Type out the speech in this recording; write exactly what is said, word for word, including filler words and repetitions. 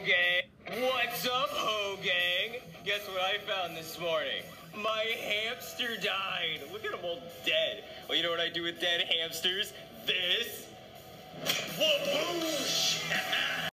gang? What's up, ho gang? Guess what I found this morning? My hamster died. Look at him all dead. Well, you know what I do with dead hamsters? This. Whoosh!